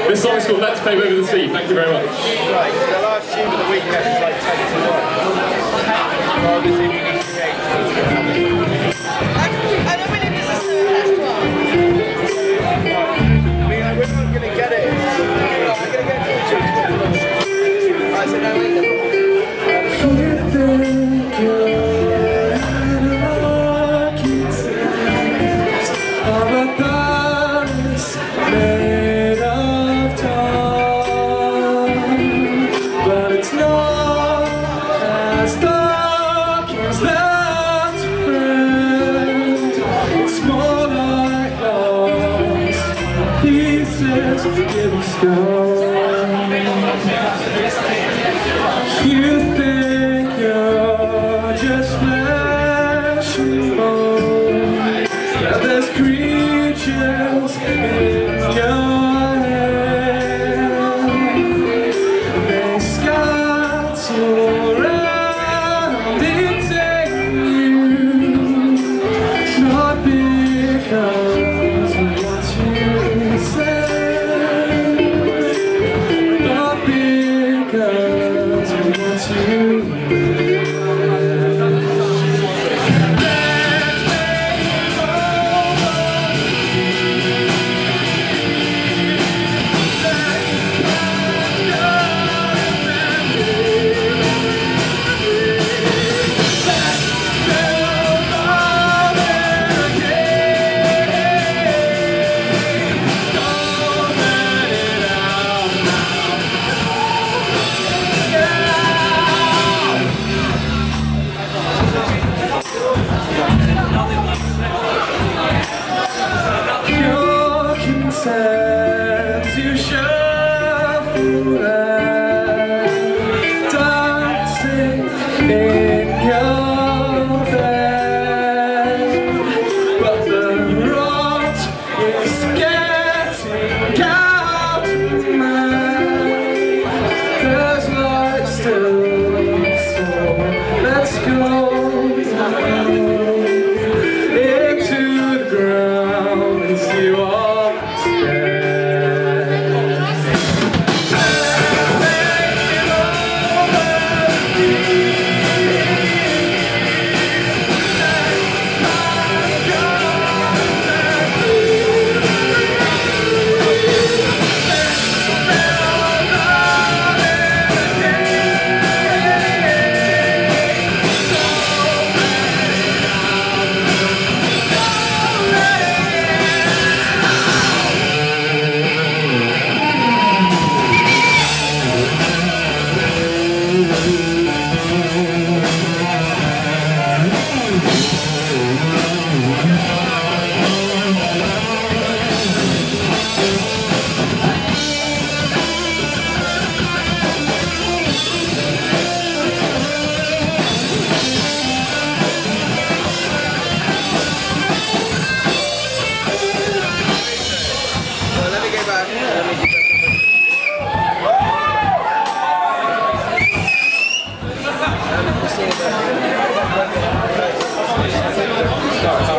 This song is called Let's Pave Over the Sea. Thank you very much. Right, so the last tune of the weekend is like 10 to 1. So obviously we need to change. I don't believe this is the last one. We're not going to get it. We're going to get it. Right, so now we need to... You think you're just flesh and bone, but there's creatures in your head. They scatter around, eating you, not because of what you say. You shuffle and dancing in your bed, but the rot is getting out of mind. There's light still, so let's go into the ground and see what's there. Start.